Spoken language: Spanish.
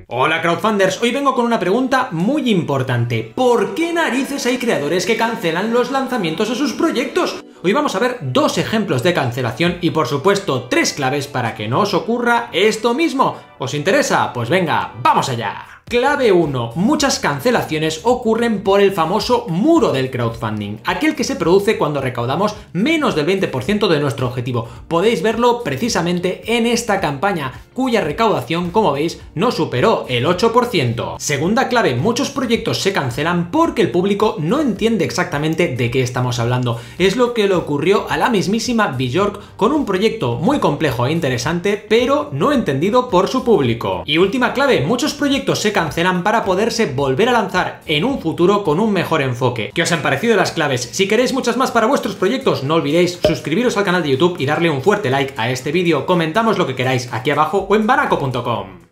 Hola crowdfunders, hoy vengo con una pregunta muy importante. ¿Por qué narices hay creadores que cancelan los lanzamientos de sus proyectos? Hoy vamos a ver dos ejemplos de cancelación y por supuesto 3 claves para que no os ocurra esto mismo. ¿Os interesa? Pues venga, ¡vamos allá! Clave 1. Muchas cancelaciones ocurren por el famoso muro del crowdfunding, aquel que se produce cuando recaudamos menos del 20% de nuestro objetivo. Podéis verlo precisamente en esta campaña, cuya recaudación, como veis, no superó el 8%. Segunda clave, muchos proyectos se cancelan porque el público no entiende exactamente de qué estamos hablando. Es lo que le ocurrió a la mismísima Björk con un proyecto muy complejo e interesante, pero no entendido por su público. Y última clave, muchos proyectos se cancelan para poderse volver a lanzar en un futuro con un mejor enfoque. ¿Qué os han parecido las claves? Si queréis muchas más para vuestros proyectos, no olvidéis suscribiros al canal de YouTube y darle un fuerte like a este vídeo. Comentamos lo que queráis aquí abajo o en banaco.com.